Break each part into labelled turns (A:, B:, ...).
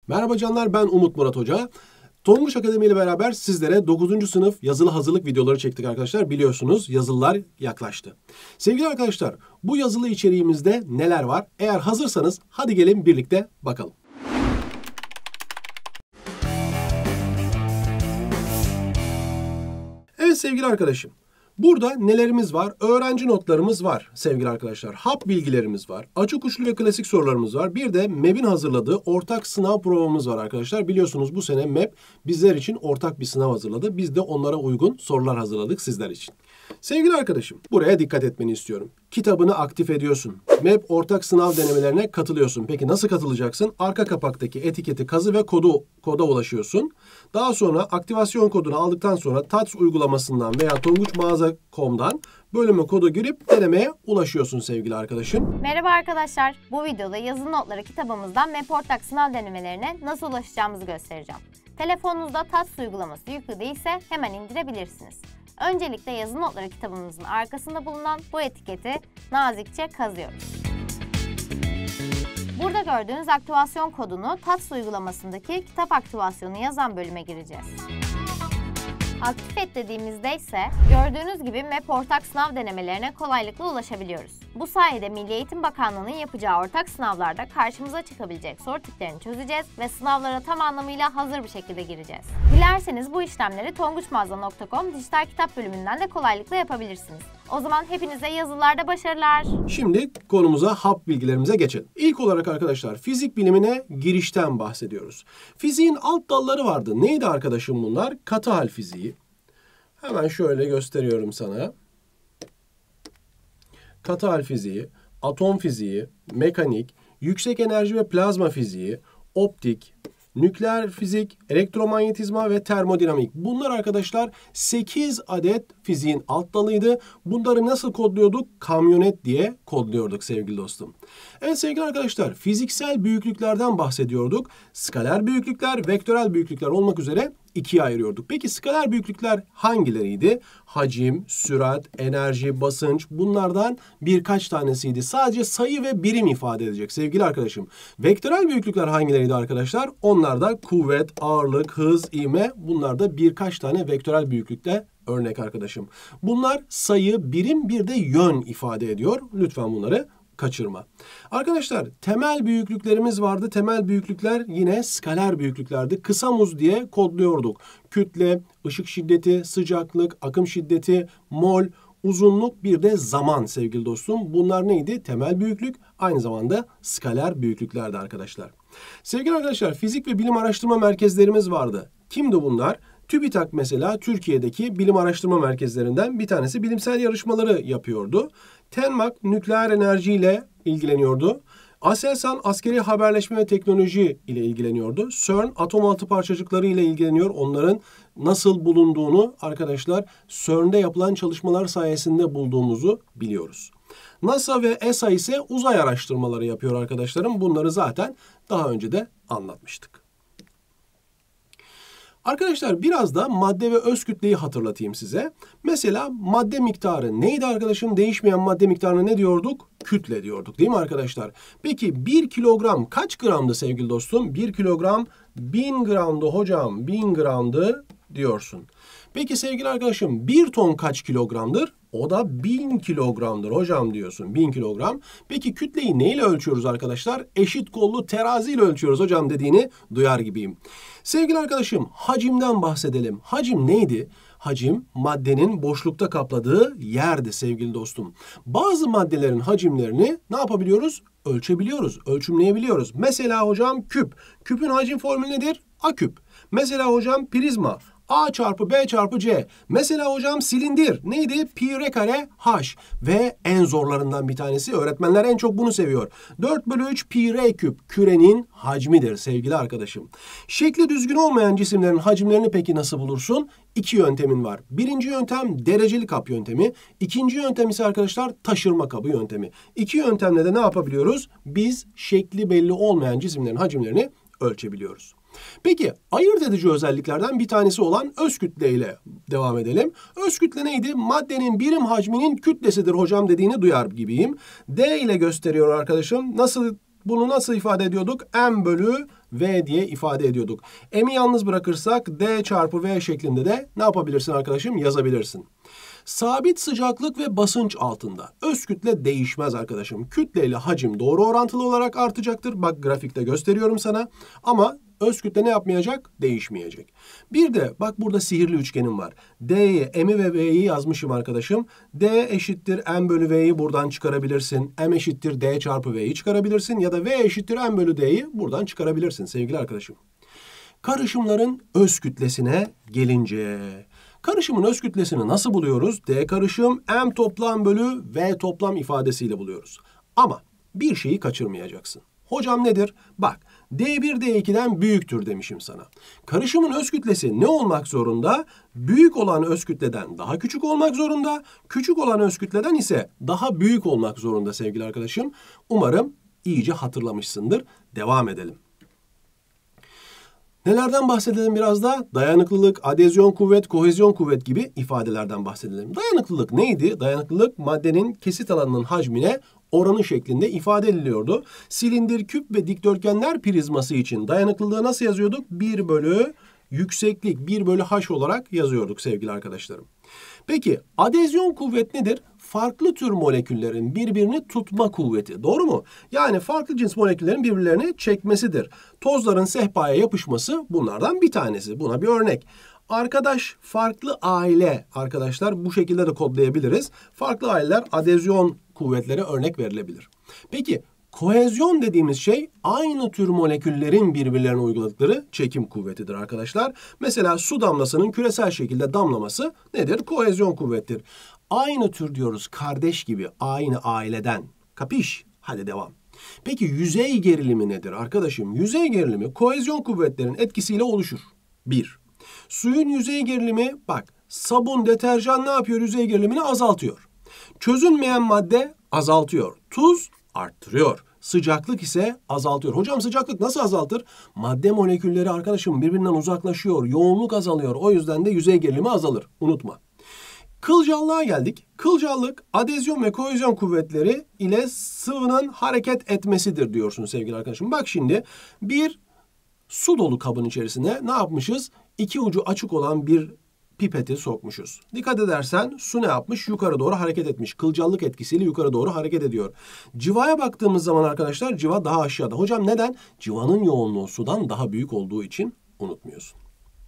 A: Merhaba canlar, ben Umut Murat Hoca. Tonguç Akademi ile beraber sizlere 9. sınıf yazılı hazırlık videoları çektik arkadaşlar. Biliyorsunuz yazılılar yaklaştı. Sevgili arkadaşlar, bu yazılı içeriğimizde neler var? Eğer hazırsanız hadi gelin birlikte bakalım. Evet sevgili arkadaşım. Burada nelerimiz var? Öğrenci notlarımız var sevgili arkadaşlar. Hap bilgilerimiz var. Açık uçlu ve klasik sorularımız var. Bir de MEB'in hazırladığı ortak sınav provamız var arkadaşlar. Biliyorsunuz bu sene MEB bizler için ortak bir sınav hazırladı. Biz de onlara uygun sorular hazırladık sizler için. Sevgili arkadaşım, buraya dikkat etmeni istiyorum. Kitabını aktif ediyorsun. MEB ortak sınav denemelerine katılıyorsun. Peki nasıl katılacaksın? Arka kapaktaki etiketi kazı ve koda ulaşıyorsun. Daha sonra aktivasyon kodunu aldıktan sonra TATS uygulamasından veya tonguçmağaza.com'dan bölüme kodu girip denemeye ulaşıyorsun sevgili arkadaşım.
B: Merhaba arkadaşlar. Bu videoda yazılı notları kitabımızdan MEB ortak sınav denemelerine nasıl ulaşacağımızı göstereceğim. Telefonunuzda TATS uygulaması yüklü değilse hemen indirebilirsiniz. Öncelikle yazılı notları kitabımızın arkasında bulunan bu etiketi nazikçe kazıyoruz. Burada gördüğünüz aktivasyon kodunu TATS uygulamasındaki kitap aktivasyonu yazan bölüme gireceğiz. Aktif et dediğimizde ise gördüğünüz gibi MEB ortak sınav denemelerine kolaylıkla ulaşabiliyoruz. Bu sayede Milli Eğitim Bakanlığı'nın yapacağı ortak sınavlarda karşımıza çıkabilecek soru tiplerini çözeceğiz ve sınavlara tam anlamıyla hazır bir şekilde gireceğiz. Dilerseniz bu işlemleri tonguçmağaza.com dijital kitap bölümünden de kolaylıkla yapabilirsiniz. O zaman hepinize yazılarda başarılar.
A: Şimdi konumuza, hap bilgilerimize geçelim. İlk olarak arkadaşlar fizik bilimine girişten bahsediyoruz. Fiziğin alt dalları vardı. Neydi arkadaşım bunlar? Katı hal fiziği. Hemen şöyle gösteriyorum sana. Katı hal fiziği, atom fiziği, mekanik, yüksek enerji ve plazma fiziği, optik, nükleer fizik, elektromanyetizma ve termodinamik. Bunlar arkadaşlar 8 adet fiziğin alt dalıydı. Bunları nasıl kodluyorduk? Kamyonet diye kodluyorduk sevgili dostum. Evet sevgili arkadaşlar, fiziksel büyüklüklerden bahsediyorduk. Skaler büyüklükler, vektörel büyüklükler olmak üzere ikiye ayırıyorduk. Peki skaler büyüklükler hangileriydi? Hacim, sürat, enerji, basınç, bunlardan birkaç tanesiydi. Sadece sayı ve birim ifade edecek sevgili arkadaşım. Vektörel büyüklükler hangileriydi arkadaşlar? Onlar da kuvvet, ağırlık, hız, ivme, bunlar da birkaç tane vektörel büyüklükte örnek arkadaşım. Bunlar sayı, birim, bir de yön ifade ediyor. Lütfen bunları kaçırma. Arkadaşlar temel büyüklüklerimiz vardı. Temel büyüklükler yine skaler büyüklüklerdi. Kısa muz diye kodluyorduk. Kütle, ışık şiddeti, sıcaklık, akım şiddeti, mol, uzunluk, bir de zaman sevgili dostum. Bunlar neydi? Temel büyüklük, aynı zamanda skaler büyüklüklerdi arkadaşlar. Sevgili arkadaşlar, fizik ve bilim araştırma merkezlerimiz vardı. Kimdi bunlar? TÜBİTAK mesela Türkiye'deki bilim araştırma merkezlerinden bir tanesi, bilimsel yarışmaları yapıyordu. TENMAK nükleer enerjiyle ilgileniyordu. ASELSAN askeri haberleşme ve teknoloji ile ilgileniyordu. CERN atom altı parçacıkları ile ilgileniyor. Onların nasıl bulunduğunu arkadaşlar CERN'de yapılan çalışmalar sayesinde bulduğumuzu biliyoruz. NASA ve ESA ise uzay araştırmaları yapıyor arkadaşlarım. Bunları zaten daha önce de anlatmıştık. Arkadaşlar biraz da madde ve öz kütleyi hatırlatayım size. Mesela madde miktarı neydi arkadaşım? Değişmeyen madde miktarına ne diyorduk? Kütle diyorduk değil mi arkadaşlar? Peki 1 kilogram kaç gramdı sevgili dostum? 1 kilogram 1000 gramdı hocam. 1000 gramdı diyorsun. Peki sevgili arkadaşım 1 ton kaç kilogramdır? O da 1000 kilogramdır hocam diyorsun. 1000 kilogram. Peki kütleyi neyle ölçüyoruz arkadaşlar? Eşit kollu teraziyle ölçüyoruz hocam dediğini duyar gibiyim. Sevgili arkadaşım hacimden bahsedelim. Hacim neydi? Hacim maddenin boşlukta kapladığı yerdi sevgili dostum. Bazı maddelerin hacimlerini ne yapabiliyoruz? Ölçebiliyoruz, ölçümleyebiliyoruz. Mesela hocam küp. Küpün hacim formülü nedir? A küp. Mesela hocam prizma. A çarpı B çarpı C. Mesela hocam silindir. Neydi? Pi r kare H. Ve en zorlarından bir tanesi, öğretmenler en çok bunu seviyor. 4/3 pi r küp kürenin hacmidir sevgili arkadaşım. Şekli düzgün olmayan cisimlerin hacimlerini peki nasıl bulursun? İki yöntemin var. Birinci yöntem dereceli kap yöntemi. İkinci yöntem ise arkadaşlar taşırma kabı yöntemi. İki yöntemle de ne yapabiliyoruz? Biz şekli belli olmayan cisimlerin hacimlerini ölçebiliyoruz. Peki ayırt edici özelliklerden bir tanesi olan öz kütle ile devam edelim. Öz kütle neydi? Maddenin birim hacminin kütlesidir hocam dediğini duyar gibiyim. D ile gösteriyor arkadaşım. Bunu nasıl ifade ediyorduk? M bölü V diye ifade ediyorduk. M'i yalnız bırakırsak D çarpı V şeklinde de ne yapabilirsin arkadaşım? Yazabilirsin. Sabit sıcaklık ve basınç altında öz kütle değişmez arkadaşım. Kütle ile hacim doğru orantılı olarak artacaktır. Bak grafikte gösteriyorum sana. Ama öz kütle ne yapmayacak? Değişmeyecek. Bir de bak burada sihirli üçgenim var. D'yi, M'i ve V'yi yazmışım arkadaşım. D eşittir M bölü V'yi buradan çıkarabilirsin. M eşittir D çarpı V'yi çıkarabilirsin. Ya da V eşittir M bölü D'yi buradan çıkarabilirsin sevgili arkadaşım. Karışımların öz kütlesine gelince... Karışımın öz kütlesini nasıl buluyoruz? D karışım M toplam bölü V toplam ifadesiyle buluyoruz. Ama bir şeyi kaçırmayacaksın. Hocam nedir? Bak D1 D2'den büyüktür demişim sana. Karışımın öz kütlesi ne olmak zorunda? Büyük olan öz kütleden daha küçük olmak zorunda. Küçük olan öz kütleden ise daha büyük olmak zorunda sevgili arkadaşım. Umarım iyice hatırlamışsındır. Devam edelim. Nelerden bahsedelim biraz da? Dayanıklılık, adezyon kuvvet, kohezyon kuvvet gibi ifadelerden bahsedelim. Dayanıklılık neydi? Dayanıklılık maddenin kesit alanının hacmine oranı şeklinde ifade ediliyordu. Silindir, küp ve dikdörtgenler prizması için dayanıklılığı nasıl yazıyorduk? 1 bölü yükseklik 1 bölü h olarak yazıyorduk sevgili arkadaşlarım. Peki adezyon kuvvet nedir? Farklı tür moleküllerin birbirini tutma kuvveti. Doğru mu? Yani farklı cins moleküllerin birbirlerini çekmesidir. Tozların sehpaya yapışması bunlardan bir tanesi. Buna bir örnek. Arkadaş, farklı aile arkadaşlar bu şekilde de kodlayabiliriz. Farklı aileler adezyon kuvvetlere örnek verilebilir. Peki kohezyon dediğimiz şey aynı tür moleküllerin birbirlerine uyguladıkları çekim kuvvetidir arkadaşlar. Mesela su damlasının küresel şekilde damlaması nedir? Kohezyon kuvvettir. Aynı tür diyoruz, kardeş gibi, aynı aileden. Kapiş? Hadi devam. Peki yüzey gerilimi nedir arkadaşım? Yüzey gerilimi kohezyon kuvvetlerin etkisiyle oluşur. 1. Suyun yüzey gerilimi bak sabun, deterjan ne yapıyor? Yüzey gerilimini azaltıyor. Çözünmeyen madde azaltıyor. Tuz arttırıyor. Sıcaklık ise azaltıyor. Hocam sıcaklık nasıl azaltır? Madde molekülleri arkadaşım birbirinden uzaklaşıyor. Yoğunluk azalıyor. O yüzden de yüzey gerilimi azalır. Unutma. Kılcallığa geldik. Kılcallık adezyon ve kohezyon kuvvetleri ile sıvının hareket etmesidir diyorsun sevgili arkadaşım. Bak şimdi bir su dolu kabın içerisine ne yapmışız? İki ucu açık olan bir pipeti sokmuşuz. Dikkat edersen su ne yapmış? Yukarı doğru hareket etmiş. Kılcallık etkisiyle yukarı doğru hareket ediyor. Civaya baktığımız zaman arkadaşlar civa daha aşağıda. Hocam neden? Civanın yoğunluğu sudan daha büyük olduğu için unutmuyorsun.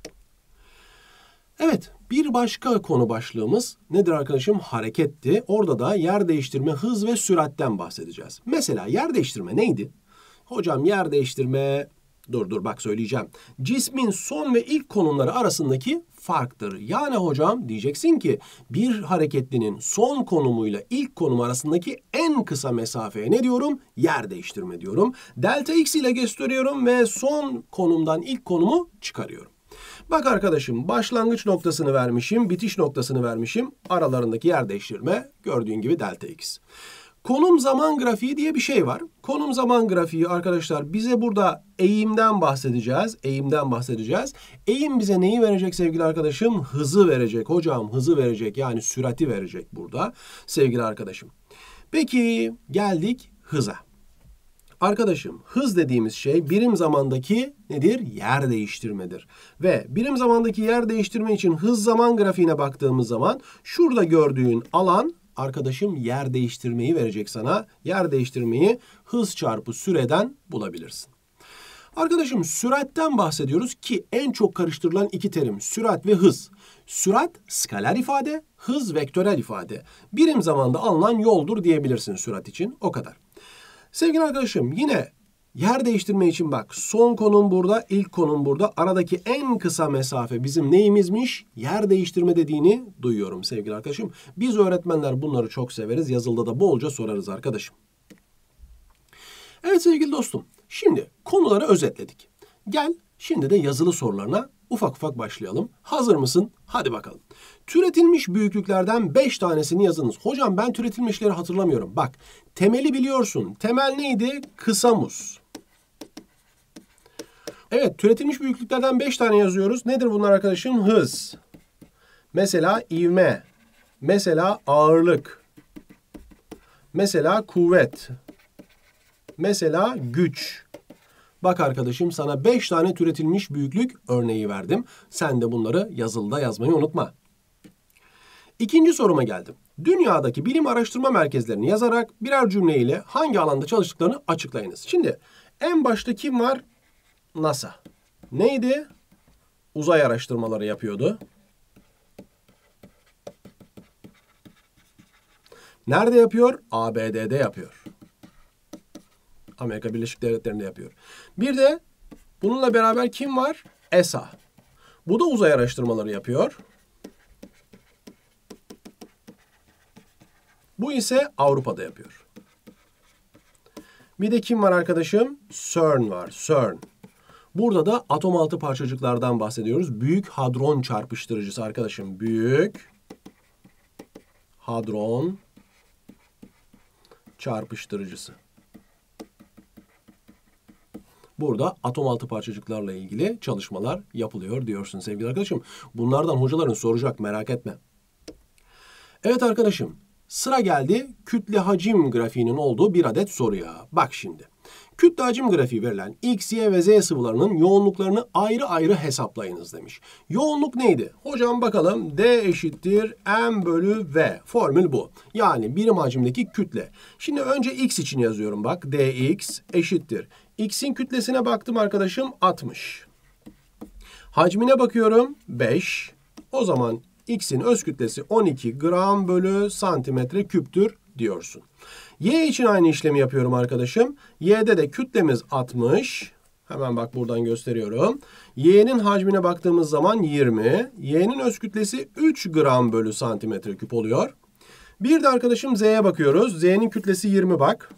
A: Evet, bir başka konu başlığımız nedir arkadaşım? Hareketti. Orada da yer değiştirme, hız ve süratten bahsedeceğiz. Mesela yer değiştirme neydi? Hocam yer değiştirme... Dur bak söyleyeceğim. Cismin son ve ilk konumları arasındaki farktır. Yani hocam diyeceksin ki bir hareketlinin son konumuyla ilk konum arasındaki en kısa mesafeye ne diyorum? Yer değiştirme diyorum. Delta x ile gösteriyorum ve son konumdan ilk konumu çıkarıyorum. Bak arkadaşım başlangıç noktasını vermişim, bitiş noktasını vermişim. Aralarındaki yer değiştirme gördüğün gibi delta x. Konum zaman grafiği diye bir şey var. Konum zaman grafiği arkadaşlar bize burada eğimden bahsedeceğiz. Eğim bize neyi verecek sevgili arkadaşım? Hızı verecek hocam. Hızı verecek yani sürati verecek burada sevgili arkadaşım. Peki geldik hıza. Arkadaşım hız dediğimiz şey birim zamandaki nedir? Yer değiştirmedir. Ve birim zamandaki yer değiştirme için hız zaman grafiğine baktığımız zaman şurada gördüğün alan arkadaşım yer değiştirmeyi verecek sana. Yer değiştirmeyi hız çarpı süreden bulabilirsin. Arkadaşım süratten bahsediyoruz ki en çok karıştırılan iki terim sürat ve hız. Sürat skaler ifade, hız vektörel ifade. Birim zamanda alınan yoldur diyebilirsin sürat için o kadar. Sevgili arkadaşım yine yer değiştirme için bak son konum burada, ilk konum burada. Aradaki en kısa mesafe bizim neyimizmiş? Yer değiştirme dediğini duyuyorum sevgili arkadaşım. Biz öğretmenler bunları çok severiz. Yazılıda da bolca sorarız arkadaşım. Evet sevgili dostum. Şimdi konuları özetledik. Gel şimdi de yazılı sorularına ufak ufak başlayalım. Hazır mısın? Hadi bakalım. Türetilmiş büyüklüklerden 5 tanesini yazınız. Hocam ben türetilmişleri hatırlamıyorum. Bak temeli biliyorsun. Temel neydi? Kısa muz. Evet türetilmiş büyüklüklerden 5 tane yazıyoruz. Nedir bunlar arkadaşım? Hız. Mesela ivme. Mesela ağırlık. Mesela kuvvet. Mesela güç. Bak arkadaşım, sana 5 tane türetilmiş büyüklük örneği verdim. Sen de bunları yazılıda yazmayı unutma. İkinci soruma geldim. Dünyadaki bilim araştırma merkezlerini yazarak birer cümleyle hangi alanda çalıştıklarını açıklayınız. Şimdi en başta kim var? NASA. Neydi? Uzay araştırmaları yapıyordu. Nerede yapıyor? ABD'de yapıyor. Amerika Birleşik Devletleri'nde yapıyor. Bir de bununla beraber kim var? ESA. Bu da uzay araştırmaları yapıyor. Bu ise Avrupa'da yapıyor. Bir de kim var arkadaşım? CERN var. CERN. Burada da atom altı parçacıklardan bahsediyoruz. Büyük Hadron Çarpıştırıcısı arkadaşım. Büyük Hadron Çarpıştırıcısı. Burada atom altı parçacıklarla ilgili çalışmalar yapılıyor diyorsun sevgili arkadaşım. Bunlardan hocaların soracak, merak etme. Evet arkadaşım, sıra geldi kütle hacim grafiğinin olduğu bir adet soruya. Bak şimdi. Kütle hacim grafiği verilen X, Y ve Z sıvılarının yoğunluklarını ayrı ayrı hesaplayınız demiş. Yoğunluk neydi? Hocam bakalım, D eşittir M bölü V. Formül bu. Yani birim hacimdeki kütle. Şimdi önce X için yazıyorum bak. Dx eşittir. X'in kütlesine baktım arkadaşım, 60. Hacmine bakıyorum, 5. O zaman X'in öz kütlesi 12 gram bölü santimetre küptür diyorsun. Y için aynı işlemi yapıyorum arkadaşım. Y'de de kütlemiz 60. Hemen bak buradan gösteriyorum. Y'nin hacmine baktığımız zaman 20. Y'nin öz kütlesi 3 gram bölü santimetre küp oluyor. Bir de arkadaşım Z'ye bakıyoruz. Z'nin kütlesi 20 bak.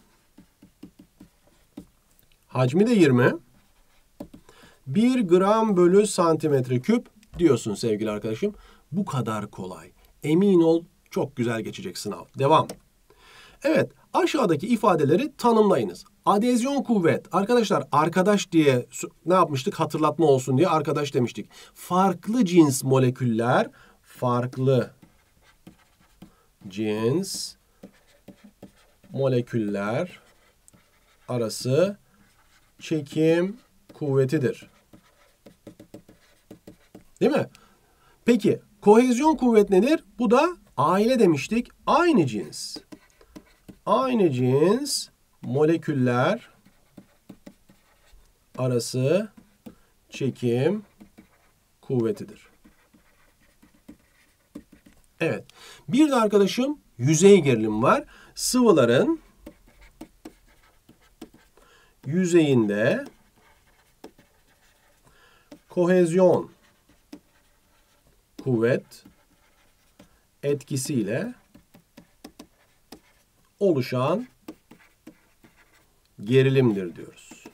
A: Hacmi de 20. 1 gram bölü santimetre küp diyorsun sevgili arkadaşım. Bu kadar kolay. Emin ol, çok güzel geçecek sınav. Devam. Evet, aşağıdaki ifadeleri tanımlayınız. Adezyon kuvvet. Arkadaşlar, arkadaş diye ne yapmıştık? Hatırlatma olsun diye arkadaş demiştik. Farklı cins moleküller, farklı cins moleküller arası çekim kuvvetidir. Değil mi? Peki, kohezyon kuvvet nedir? Bu da aile demiştik. Aynı cins. Aynı cins moleküller arası çekim kuvvetidir. Evet. Bir de arkadaşım yüzey gerilim var. Sıvıların yüzeyinde kohezyon kuvvet etkisiyle oluşan gerilimdir diyoruz.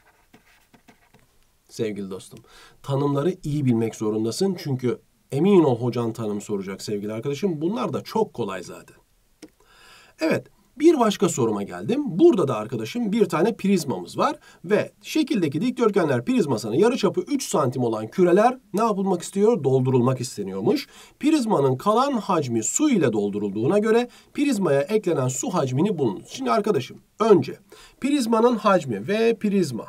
A: Sevgili dostum, tanımları iyi bilmek zorundasın. Çünkü emin ol hocan tanım soracak sevgili arkadaşım. Bunlar da çok kolay zaten. Evet, bir başka soruma geldim. Burada da arkadaşım bir tane prizmamız var ve şekildeki dikdörtgenler prizmasının yarıçapı 3 santim olan küreler ne yapılmak istiyor? Doldurulmak isteniyormuş. Prizmanın kalan hacmi su ile doldurulduğuna göre prizmaya eklenen su hacmini bulunuz. Şimdi arkadaşım, önce prizmanın hacmi ve prizma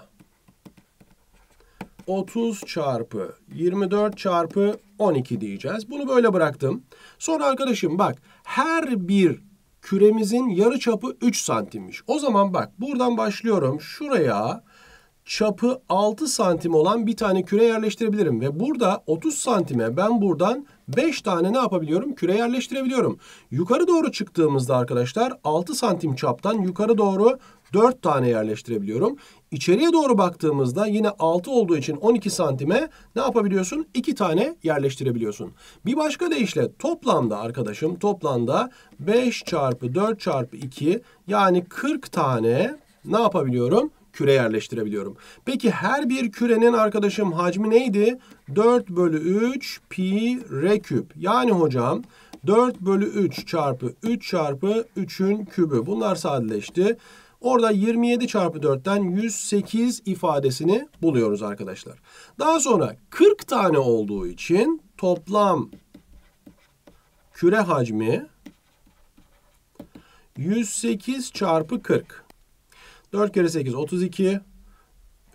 A: 30 çarpı 24 çarpı 12 diyeceğiz. Bunu böyle bıraktım. Sonra arkadaşım bak, her bir küremizin yarıçapı 3 santimmiş. O zaman bak, buradan başlıyorum. Şuraya çapı 6 santim olan bir tane küre yerleştirebilirim. Ve burada 30 santime ben buradan 5 tane ne yapabiliyorum? Küre yerleştirebiliyorum. Yukarı doğru çıktığımızda arkadaşlar 6 santim çaptan yukarı doğru 4 tane yerleştirebiliyorum. İçeriye doğru baktığımızda yine 6 olduğu için 12 santime ne yapabiliyorsun? 2 tane yerleştirebiliyorsun. Bir başka deyişle toplamda arkadaşım, toplamda 5 çarpı 4 çarpı 2 yani 40 tane ne yapabiliyorum? Küre yerleştirebiliyorum. Peki her bir kürenin arkadaşım hacmi neydi? 4 bölü 3 pi r küp. Yani hocam 4 bölü 3 çarpı 3 çarpı 3'ün kübü. Bunlar sadeleşti. Orada 27 çarpı 4'ten 108 ifadesini buluyoruz arkadaşlar. Daha sonra 40 tane olduğu için toplam küre hacmi 108 çarpı 40. 4 kere 8 32.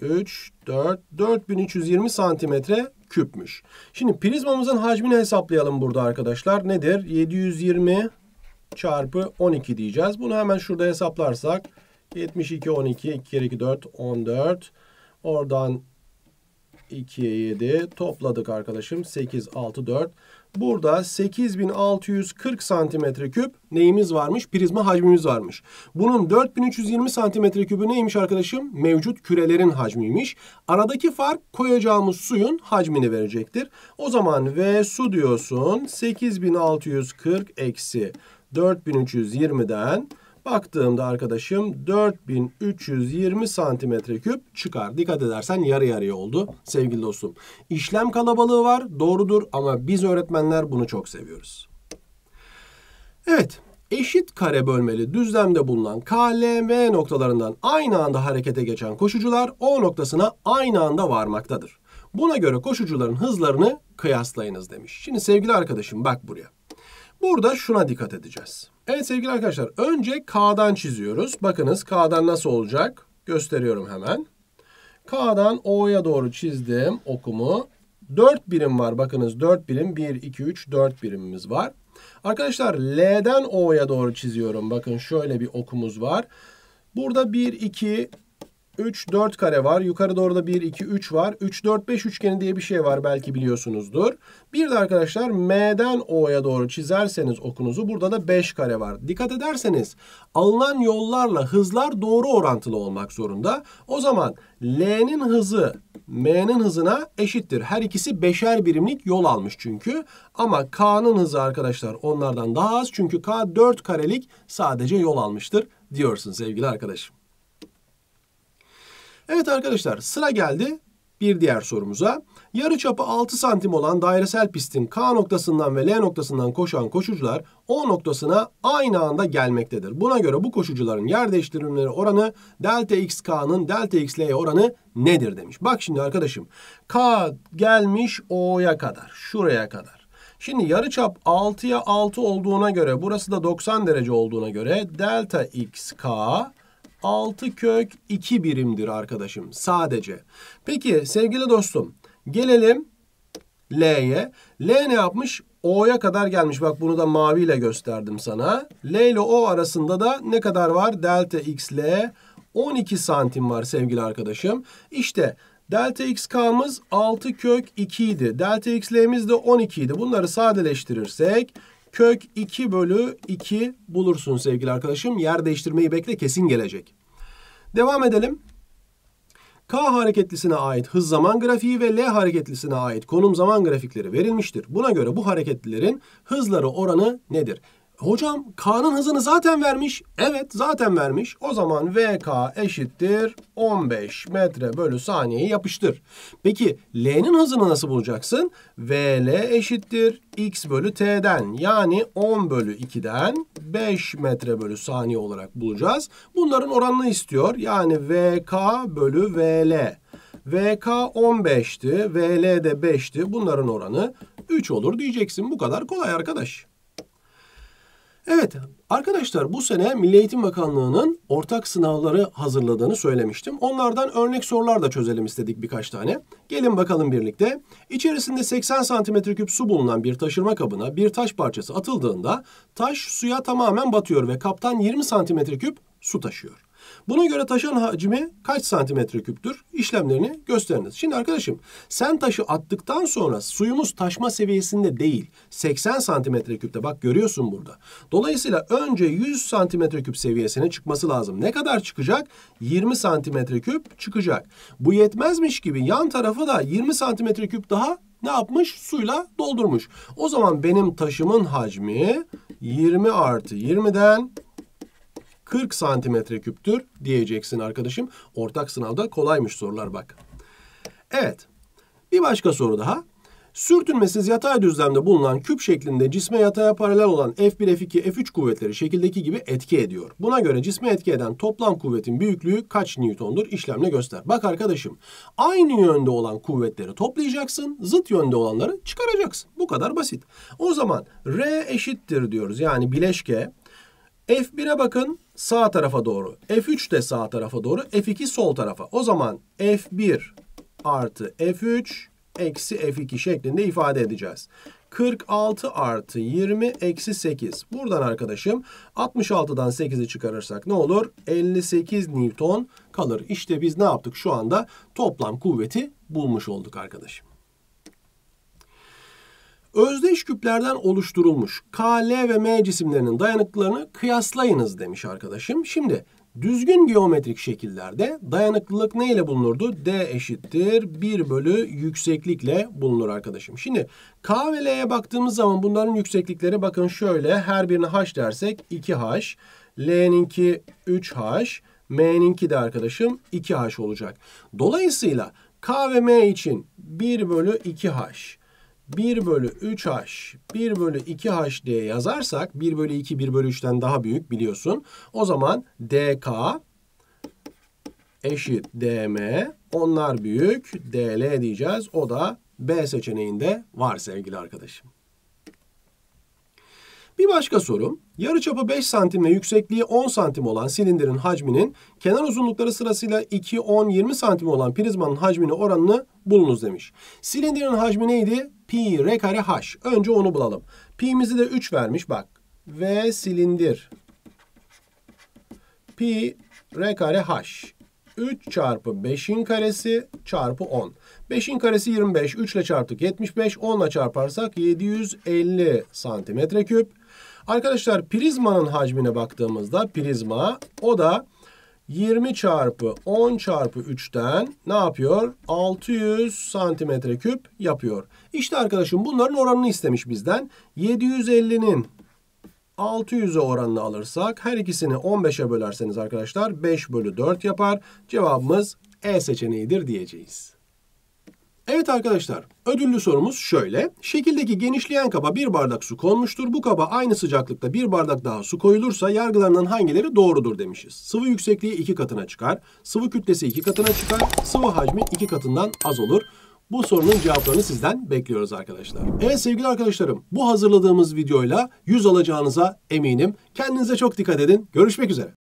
A: 3, 4, 4320 santimetre küpmüş. Şimdi prizmamızın hacmini hesaplayalım burada arkadaşlar. Nedir? 720 çarpı 12 diyeceğiz. Bunu hemen şurada hesaplarsak 72, 12, 2 kere 2, 4, 14. Oradan 2'ye 7 topladık arkadaşım. 8, 6, 4. Burada 8640 santimetre küp neyimiz varmış? Prizma hacmimiz varmış. Bunun 4320 santimetre kübü neymiş arkadaşım? Mevcut kürelerin hacmiymiş. Aradaki fark koyacağımız suyun hacmini verecektir. O zaman V su diyorsun. 8640 eksi 4320'den baktığımda arkadaşım 4320 santimetre küp çıkar. Dikkat edersen yarı yarıya oldu sevgili dostum. İşlem kalabalığı var, doğrudur ama biz öğretmenler bunu çok seviyoruz. Evet, eşit kare bölmeli düzlemde bulunan K, L, M noktalarından aynı anda harekete geçen koşucular O noktasına aynı anda varmaktadır. Buna göre koşucuların hızlarını kıyaslayınız demiş. Şimdi sevgili arkadaşım bak buraya. Burada şuna dikkat edeceğiz. Evet sevgili arkadaşlar, önce K'dan çiziyoruz. Bakınız K'dan nasıl olacak? Gösteriyorum hemen. K'dan O'ya doğru çizdim okumu. 4 birim var. Bakınız 4 birim. 1, 2, 3, 4 birimimiz var. Arkadaşlar L'den O'ya doğru çiziyorum. Bakın şöyle bir okumuz var. Burada 1, 2, 3, 4 kare var. Yukarı doğru da 1, 2, 3 var. 3, 4, 5 üçgeni diye bir şey var. Belki biliyorsunuzdur. Bir de arkadaşlar M'den O'ya doğru çizerseniz okunuzu burada da 5 kare var. Dikkat ederseniz alınan yollarla hızlar doğru orantılı olmak zorunda. O zaman L'nin hızı M'nin hızına eşittir. Her ikisi 5'er birimlik yol almış çünkü. Ama K'nın hızı arkadaşlar onlardan daha az. Çünkü K 4 karelik sadece yol almıştır diyorsun sevgili arkadaşım. Evet arkadaşlar, sıra geldi bir diğer sorumuza. Yarıçapı 6 santim olan dairesel pistin K noktasından ve L noktasından koşan koşucular O noktasına aynı anda gelmektedir. Buna göre bu koşucuların yer değiştirimleri oranı delta XK'nın delta XL'ye oranı nedir demiş. Bak şimdi arkadaşım, K gelmiş O'ya kadar, şuraya kadar. Şimdi yarıçap 6'ya 6 olduğuna göre, burası da 90 derece olduğuna göre delta XK 6 kök 2 birimdir arkadaşım sadece. Peki sevgili dostum, gelelim L'ye. L ne yapmış? O'ya kadar gelmiş. Bak bunu da maviyle gösterdim sana. L ile O arasında da ne kadar var? Delta XL 12 santim var sevgili arkadaşım. İşte delta XK'mız 6 kök 2 idi. Delta XL'miz de 12 idi. Bunları sadeleştirirsek kök 2 bölü 2 bulursun sevgili arkadaşım. Yer değiştirmeyi bekle, kesin gelecek. Devam edelim. K hareketlisine ait hız zaman grafiği ve L hareketlisine ait konum zaman grafikleri verilmiştir. Buna göre bu hareketlilerin hızları oranı nedir? Hocam K'nın hızını zaten vermiş. Evet zaten vermiş. O zaman VK eşittir 15 metre bölü saniyeyi yapıştır. Peki L'nin hızını nasıl bulacaksın? VL eşittir X bölü T'den, yani 10 bölü 2'den 5 metre bölü saniye olarak bulacağız. Bunların oranını istiyor. Yani VK bölü VL. VK 15'ti, VL de 5'ti. Bunların oranı 3 olur diyeceksin. Bu kadar kolay arkadaş. Evet arkadaşlar, bu sene Milli Eğitim Bakanlığı'nın ortak sınavları hazırladığını söylemiştim. Onlardan örnek sorular da çözelim istedik birkaç tane. Gelin bakalım birlikte. İçerisinde 80 santimetre küp su bulunan bir taşırma kabına bir taş parçası atıldığında taş suya tamamen batıyor ve kaptan 20 santimetre küp su taşıyor. Buna göre taşın hacmi kaç santimetre küptür? İşlemlerini gösteriniz. Şimdi arkadaşım, sen taşı attıktan sonra suyumuz taşma seviyesinde değil, 80 santimetre küpte, bak görüyorsun burada. Dolayısıyla önce 100 santimetre küp seviyesine çıkması lazım. Ne kadar çıkacak? 20 santimetre küp çıkacak. Bu yetmezmiş gibi yan tarafı da 20 santimetre küp daha ne yapmış? Suyla doldurmuş. O zaman benim taşımın hacmi 20 artı 20'den 40 santimetre küptür diyeceksin arkadaşım. Ortak sınavda kolaymış sorular bak. Evet. Bir başka soru daha. Sürtünmesiz yatay düzlemde bulunan küp şeklinde cisme yataya paralel olan F1, F2, F3 kuvvetleri şekildeki gibi etki ediyor. Buna göre cisme etki eden toplam kuvvetin büyüklüğü kaç Newton'dur? İşlemle göster. Bak arkadaşım, aynı yönde olan kuvvetleri toplayacaksın, zıt yönde olanları çıkaracaksın. Bu kadar basit. O zaman R eşittir diyoruz. Yani bileşke F1'e bakın sağ tarafa doğru. F3 de sağ tarafa doğru. F2 sol tarafa. O zaman F1 artı F3 eksi F2 şeklinde ifade edeceğiz. 46 artı 20 eksi 8. Buradan arkadaşım 66'dan 8'i çıkarırsak ne olur? 58 Newton kalır. İşte biz ne yaptık şu anda? Toplam kuvveti bulmuş olduk arkadaşım. Özdeş küplerden oluşturulmuş K, L ve M cisimlerinin dayanıklılığını kıyaslayınız demiş arkadaşım. Şimdi düzgün geometrik şekillerde dayanıklılık ne ile bulunurdu? D eşittir 1 bölü yükseklikle bulunur arkadaşım. Şimdi K ve L'ye baktığımız zaman bunların yükseklikleri bakın şöyle, her birine H dersek 2H, L'ninki 3H, M'ninki de arkadaşım 2H olacak. Dolayısıyla K ve M için 1 bölü 2H, 1 bölü 3H, 1 bölü 2H diye yazarsak 1 bölü 2, 1 bölü 3'ten daha büyük biliyorsun. O zaman DK eşit DM, onlar büyük, DL diyeceğiz. O da B seçeneğinde var sevgili arkadaşım. Bir başka soru. Yarıçapı 5 santim ve yüksekliği 10 santim olan silindirin hacminin kenar uzunlukları sırasıyla 2, 10, 20 santim olan prizmanın hacmine oranını bulunuz demiş. Silindirin hacmi neydi? Pi r kare h. Önce onu bulalım. Pi'mizi de 3 vermiş bak. V silindir. Pi r kare h. 3 çarpı 5'in karesi çarpı 10. 5'in karesi 25. 3 ile çarptık 75. 10 ile çarparsak 750 santimetre küp. Arkadaşlar prizmanın hacmine baktığımızda prizma o da 20 çarpı 10 çarpı 3'ten ne yapıyor? 600 santimetre küp yapıyor. İşte arkadaşım bunların oranını istemiş bizden. 750'nin 600'e oranını alırsak her ikisini 15'e bölerseniz arkadaşlar 5 bölü 4 yapar. Cevabımız E seçeneğidir diyeceğiz. Evet arkadaşlar, ödüllü sorumuz şöyle. Şekildeki genişleyen kaba bir bardak su konmuştur. Bu kaba aynı sıcaklıkta bir bardak daha su koyulursa yargılarından hangileri doğrudur demişiz. Sıvı yüksekliği 2 katına çıkar. Sıvı kütlesi 2 katına çıkar. Sıvı hacmi 2 katından az olur. Bu sorunun cevaplarını sizden bekliyoruz arkadaşlar. Evet sevgili arkadaşlarım, bu hazırladığımız videoyla 100 alacağınıza eminim. Kendinize çok dikkat edin. Görüşmek üzere.